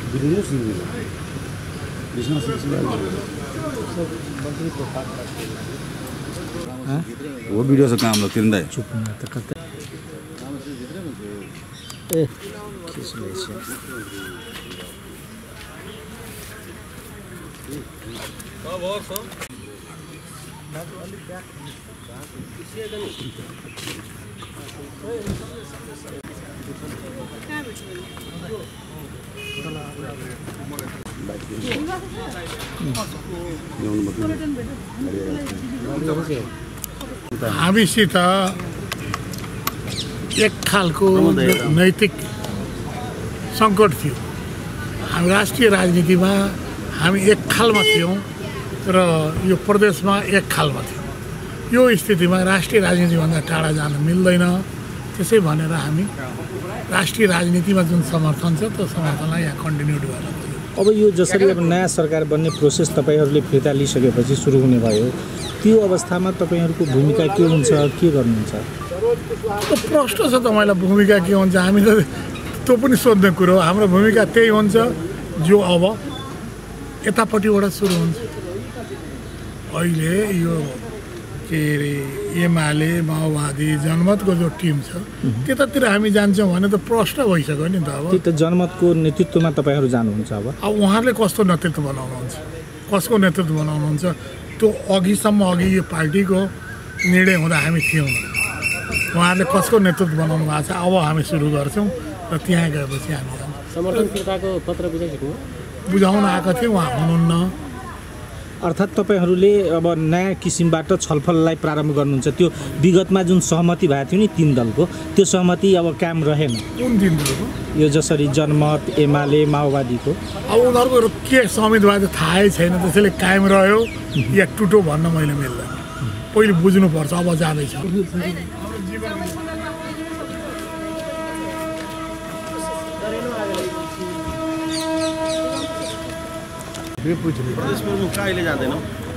Video वो video से काम लोग तिरंदा चुप न त कतै ए किस लेसे हामीसित एक खालको नैतिक सङ्कट थियो। हामी राष्ट्रिय राजनीतिमा हामी एक खालमा थियौँ र यो प्रदेशमा एक खालमा थियौँ। यो स्थितिमा राष्ट्रिय राजनीतिभन्दा टाढा जान मिल्दैन। त्यसै भनेर हामी राष्ट्रिय राजनीतिमा जुन समर्थन छ त्यो समर्थनलाई यहाँ कन्टिन्यू गर्न। अब यो जसरी अब नयाँ सरकार बन्ने प्रोसेस तपाईहरूले फिर्ता लिइसकेपछि सुरु हुने भयो, त्यो अवस्थामा तपाईहरूको भूमिका के हुन्छ, के गर्नुहुन्छ? प्रश्न छ तपाईँलाई भूमिका के हुन्छ? हामी त त्यो पनि सोध्ने कुरो हो। हाम्रो भूमिका त्यही हुन्छ जो अब यतापट्टिबाट सुरु हुन्छ। अहिले यो के अरे एमाले माओवादी जनमतको जो टिम छ त्यतातिर हामी जान्छौँ भने त प्रश्न भइसक्यो नि त। अब त्यो त जनमतको नेतृत्वमा तपाईँहरू जानुहुन्छ। अब उहाँहरूले कस्तो नेतृत्व बनाउनुहुन्छ, कसको नेतृत्व बनाउनुहुन्छ, त्यो अघिसम्म यो पार्टीको निर्णय हुँदा हामी थियौँ। उहाँहरूले कसको नेतृत्व बनाउनु भएको छ अब हामी सुरु गर्छौँ र त्यहाँ गएपछि हामी समर्थन फिर्ताको पत्र बुझाउन आएको थियौँ, उहाँ हुनुहुन्न। अर्थात् तपाईँहरूले अब नयाँ किसिमबाट छलफललाई प्रारम्भ गर्नुहुन्छ। त्यो विगतमा जुन सहमति भएको थियो नि तीन दलको, त्यो सहमति अब कायम रहेन। कुन दिन दलको? यो जसरी जनमत एमाले माओवादीको अब उनीहरूको के सहमति भएको थाहै छैन। त्यसैले कायम रह्यो या टुटो भन्न मैले मिल्दैन। पहिले बुझ्नुपर्छ। अब जाँदैछ। प्रदेश प्रमुख कहिले जाँदैनौ?